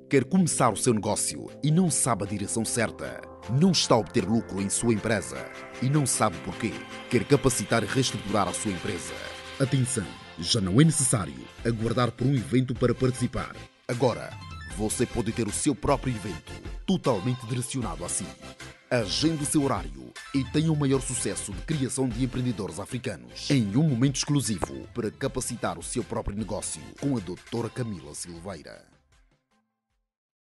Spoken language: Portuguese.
Quer começar o seu negócio e não sabe a direção certa? Não está a obter lucro em sua empresa e não sabe porquê? Quer capacitar e reestruturar a sua empresa? Atenção, já não é necessário aguardar por um evento para participar. Agora, você pode ter o seu próprio evento, totalmente direcionado a si. Agende o seu horário e tenha o maior sucesso de criação de empreendedores africanos em um momento exclusivo para capacitar o seu próprio negócio com a Doutora Camila Silveira.